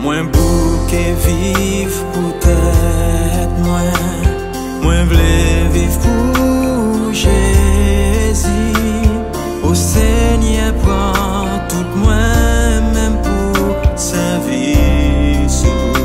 Moins bouquet vivre pour tête moins v'lais vivre pour Jésus. Au Seigneur prend tout moi même pour service.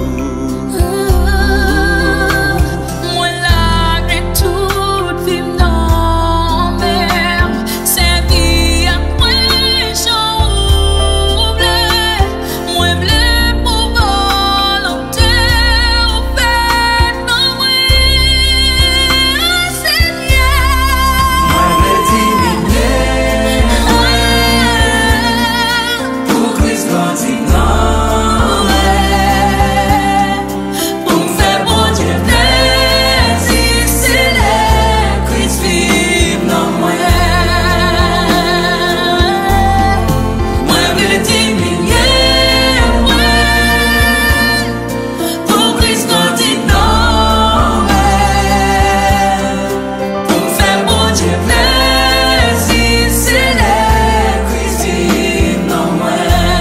Moi là que tout vivre dans mer, servir après j'en moi bleu pour volonté au fait non moi Seigneur. Moi vais diminuer pour Christ grandir dans Pour faire bon Dieu plaisir, c'est le Christ vive dans moi. Moi veux diminuer, pour Christ grandir dans moi. Pour faire bon Dieu plaisir, c'est le Christ vive dans moi.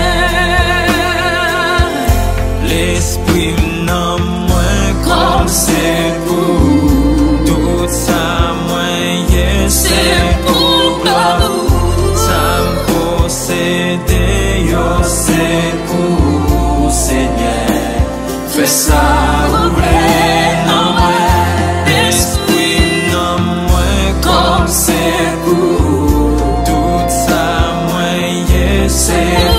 l'esprit non moins comme c'est pour tout ça moins C'est pour gloire. ça me possède yo c'est pour Seigneur fais ça ouvrir non moins l'esprit non moins comme c'est pour tout ça moins c'est